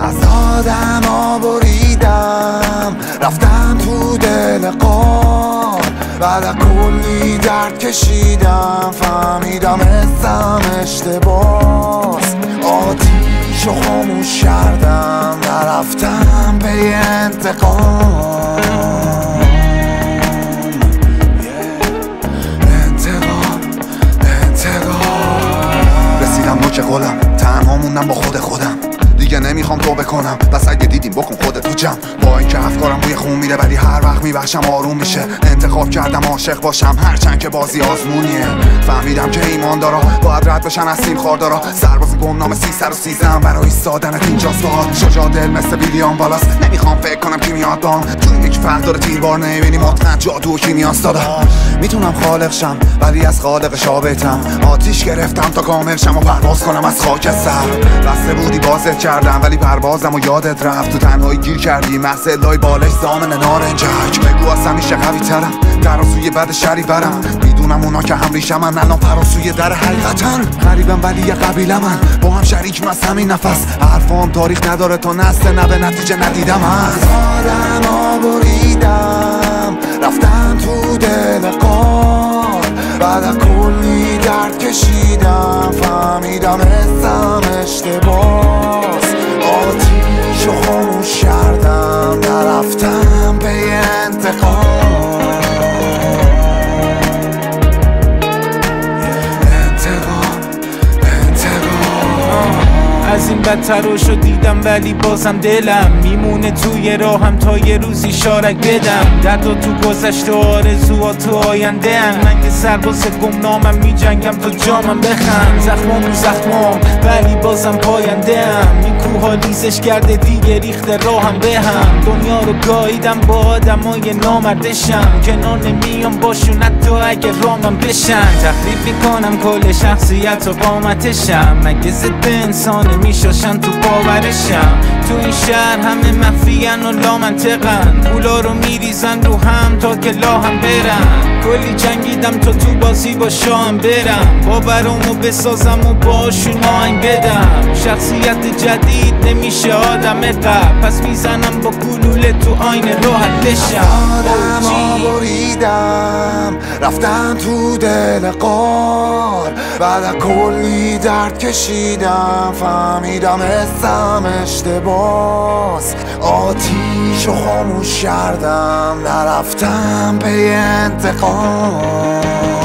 از آدما بریدم رفتم تو دل قار، بعد از کلی درد کشیدم فهمیدم حسم اشتباس. آتیشو خاموش کردم نرفتم به انتقام. رسیدم نوک قلم، تنها موندم با خودم دیگه نمیخوام تو بکنم، بس اگه دیدیم بکن خودت تو جمع. با اینکه افکارم روی خون میره ولی هر وقت میبخشم آروم میشه. انتخاب کردم عاشق باشم هرچند که بازی آزمونیه. فهمیدم که ایماندارا باید رد بشن از تیم خاردارا. سرباز گمنام 313 برای ایستادنت اینجاست. باهات شجاع دل مثل ویلیام والاس. نمیخوام فکر کنم کی میاد بام، تو یک فردار تیربار نمیبینی مطمئن جادو و کیمیاست. دادم میتونم خالق شم ولی از خالق شابتم. آتیش گرفتم تا کامل شم و پرواز کنم از خاک سر. بسته بودی بازت کردم ولی پروازم و یادت رفت. تو تنهایی گیر کردی محض لای بالش زامن نارنجک. بگو از همیشه قوی ترم ترازوی بد شری برم. میدونم اونا که هم ریشم من الان فراسوی در حقیقتن. غریبم ولی یه قبیله من با هم شریک از همین نفس. حرفام تاریخ نداره تا نسل نه به نتیجه ندیدم. از آدما بریدم رفتم تو دل قار، بعد از کلی درد کشیدم فهمیدم حسم اشتباس. آتیشو خاموش کردم نرفتم به انتقام. از این بدتراشو دیدم ولی بازم دلم میمونه توی راهم تا یه روزی شارک بدم. درد و تو گذشته آرزوها تو آینده ان. من که سرباز گمنامم میجنگم تا جامم بخند. زخمام رو زخمام ولی بازم پاینده ام. این کوها لیزش کرده دیگه ریخته راهم به هم. دنیا رو گاییدم با آدمای نامردشم. کنار نمیام باشون حتی اگه رامم بشن. تخریب میکنم کل شخصیت و قامتشم. مگه ضد انسان میشاشن تو باورشم. تو این شهر همه مخفیان و لامنطقن. پولا رو میریزن رو هم تا که لاهم برن. کلی جنگیدم تا تو بازی با شام برم. باورامو بسازم و باشون آهنگ بدم. شخصیت جدید نمیشه آدم قبل. پس میزنم با گلوله تو آینه راحت بشم. آدما بریدم رفتم تو دل قار، بعد از کلی درد کشیدم فهمیدم حسم اشتباس. آتیشو خاموش کردم نرفتم به انتقام.